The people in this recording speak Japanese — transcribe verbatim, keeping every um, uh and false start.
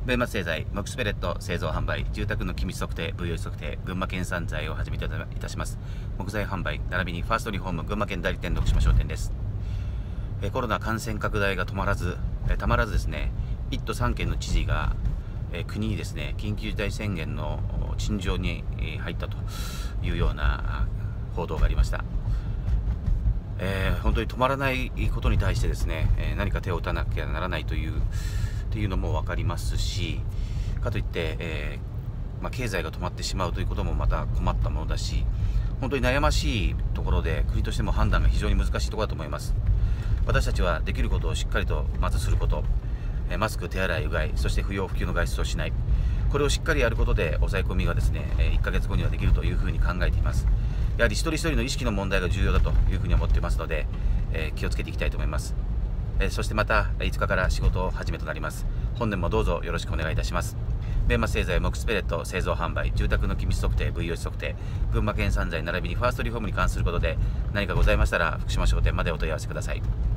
ベイマツ製材、モクスペレット製造販売、住宅の機密測定、ブイオーエス 測定、群馬県産材を始めていたします。木材販売、並びにファーストリフォーム群馬県代理店徳島商店です。えコロナ感染拡大が止まらず、えたまらずですね、いっ都さん県の知事が、え国にですね、緊急事態宣言の陳情に入ったというような報道がありました。えー、本当に止まらないことに対してですね、え何か手を打たなきゃならないというっていうのも分かりますし、かといって、えーまあ、経済が止まってしまうということもまた困ったものだし、本当に悩ましいところで、国としても判断が非常に難しいところだと思います。私たちはできることをしっかりとまずすること、えー、マスク、手洗い、うがい、そして不要不急の外出をしない、これをしっかりやることで抑え込みがですね、いっかげつごにはできるというふうに考えています。やはり一人一人の意識の問題が重要だというふうに思っていますので、えー、気をつけていきたいと思います。えー、そしてまたいつかから仕事を始めとなります。本年もどうぞよろしくお願いいたします。ベイマツ製材、モクスペレット製造販売、住宅の機密測定、ブイオーエス 測定、群馬県産材並びにファーストリフォームに関することで何かございましたら福島商店までお問い合わせください。